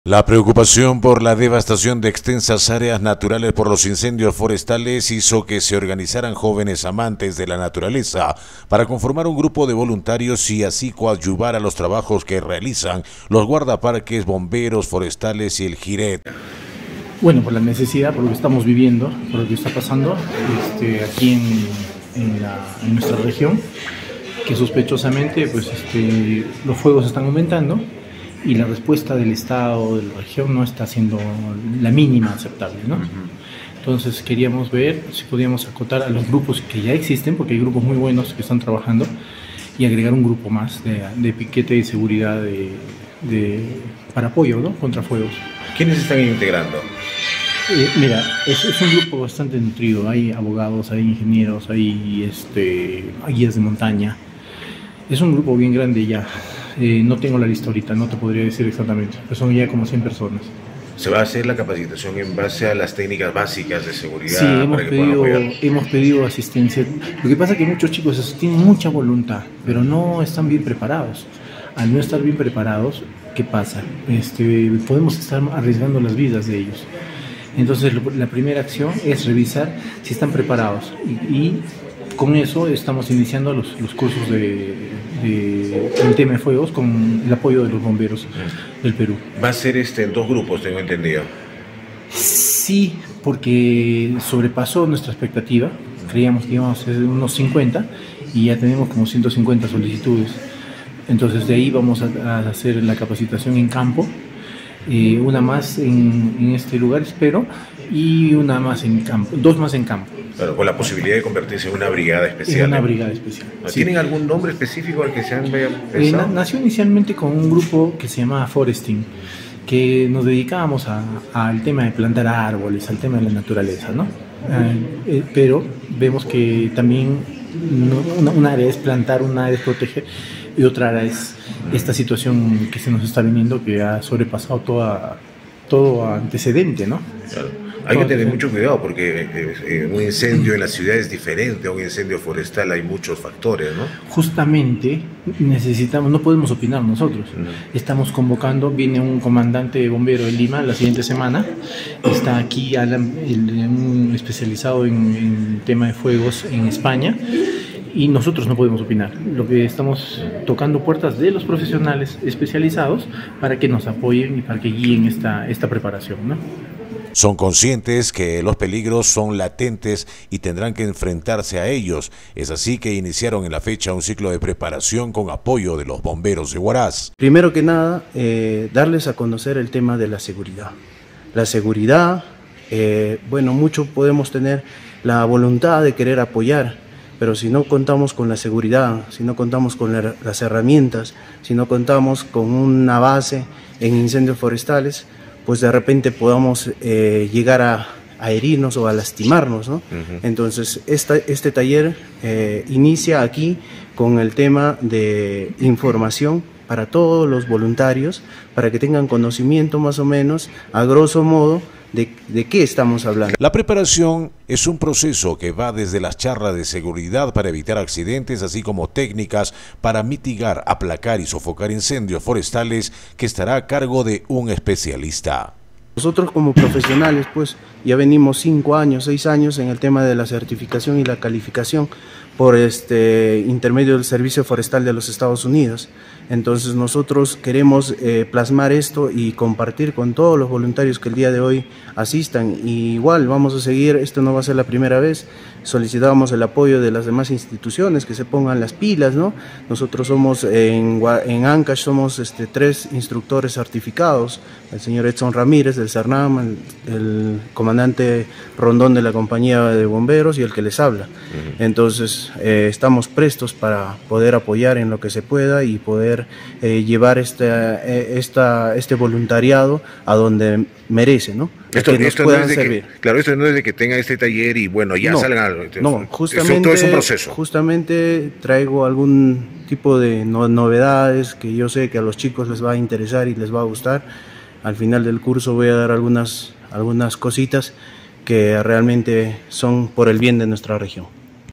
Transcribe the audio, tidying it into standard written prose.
La preocupación por la devastación de extensas áreas naturales por los incendios forestales hizo que se organizaran jóvenes amantes de la naturaleza para conformar un grupo de voluntarios y así coadyuvar a los trabajos que realizan los guardaparques, bomberos forestales y el JIRET. Bueno, por la necesidad, por lo que estamos viviendo, por lo que está pasando aquí en nuestra región, que sospechosamente los fuegos están aumentando y la respuesta del Estado, de la región, no está siendo la mínima aceptable, ¿no? Entonces queríamos ver si podíamos acotar a los grupos que ya existen, porque hay grupos muy buenos que están trabajando, y agregar un grupo más de piquete y seguridad para apoyo, ¿no?, contra fuegos. ¿Quiénes están integrando? Mira, es un grupo bastante nutrido. Hay abogados, hay ingenieros, hay guías de montaña. Es un grupo bien grande ya. No tengo la lista ahorita, no te podría decir exactamente, pero son ya como 100 personas. ¿Se va a hacer la capacitación en base a las técnicas básicas de seguridad? Sí, hemos pedido asistencia. Lo que pasa es que muchos chicos tienen mucha voluntad, pero no están bien preparados. Al no estar bien preparados, ¿qué pasa? Podemos estar arriesgando las vidas de ellos. Entonces la primera acción es revisar si están preparados y con eso estamos iniciando los cursos del tema de fuegos con el apoyo de los bomberos del Perú. Va a ser en dos grupos, tengo entendido. Sí, porque sobrepasó nuestra expectativa. Creíamos que íbamos a ser unos 50 y ya tenemos como 150 solicitudes. Entonces de ahí vamos a hacer la capacitación en campo. Una más en este lugar, espero, y una más en campo, dos más en campo. Pero con la posibilidad de convertirse en una brigada especial. En una brigada especial. ¿Tienen algún nombre específico al que se han pensado? Nació inicialmente con un grupo que se llamaba Foresting, que nos dedicábamos al tema de plantar árboles, al tema de la naturaleza, ¿no? Pero vemos que también una área es plantar, una área es proteger y otra área es esta situación que se nos está viniendo, que ha sobrepasado todo antecedente, ¿no? Claro. Hay que tener mucho cuidado porque un incendio en la ciudad es diferente a un incendio forestal, hay muchos factores, ¿no? Justamente no podemos opinar nosotros. Estamos convocando, viene un comandante de bombero de Lima la siguiente semana, está aquí un especializado en tema de fuegos en España, y nosotros no podemos opinar. Lo que estamos tocando puertas de los profesionales especializados para que nos apoyen y para que guíen esta preparación, ¿no? Son conscientes que los peligros son latentes y tendrán que enfrentarse a ellos. Es así que iniciaron en la fecha un ciclo de preparación con apoyo de los bomberos de Huaraz. Primero que nada, darles a conocer el tema de la seguridad. La seguridad, bueno, mucho podemos tener la voluntad de querer apoyar, pero si no contamos con la seguridad, si no contamos con las herramientas, si no contamos con una base en incendios forestales, pues de repente podamos llegar a herirnos o a lastimarnos, ¿no? Entonces este taller inicia aquí con el tema de información para todos los voluntarios, para que tengan conocimiento más o menos, a grosso modo, de qué estamos hablando. La preparación es un proceso que va desde las charlas de seguridad para evitar accidentes, así como técnicas para mitigar, aplacar y sofocar incendios forestales, que estará a cargo de un especialista. Nosotros como profesionales pues ya venimos 5 años, 6 años en el tema de la certificación y la calificación por intermedio del Servicio Forestal de los Estados Unidos. Entonces nosotros queremos plasmar esto y compartir con todos los voluntarios que el día de hoy asistan. Y igual vamos a seguir, esto no va a ser la primera vez, solicitamos el apoyo de las demás instituciones que se pongan las pilas, ¿no? Nosotros somos en Ancash somos 3 instructores certificados, el señor Edson Ramírez del CERNAM, el comandante Rondón de la compañía de bomberos y el que les habla. Entonces estamos prestos para poder apoyar en lo que se pueda y poder llevar este voluntariado a donde merece, ¿no? Esto no es de que tengan este taller y bueno, ya salgan algo. No, justamente, todo es un proceso. Justamente traigo algún tipo de novedades que yo sé que a los chicos les va a interesar y les va a gustar. Al final del curso voy a dar algunas cositas que realmente son por el bien de nuestra región.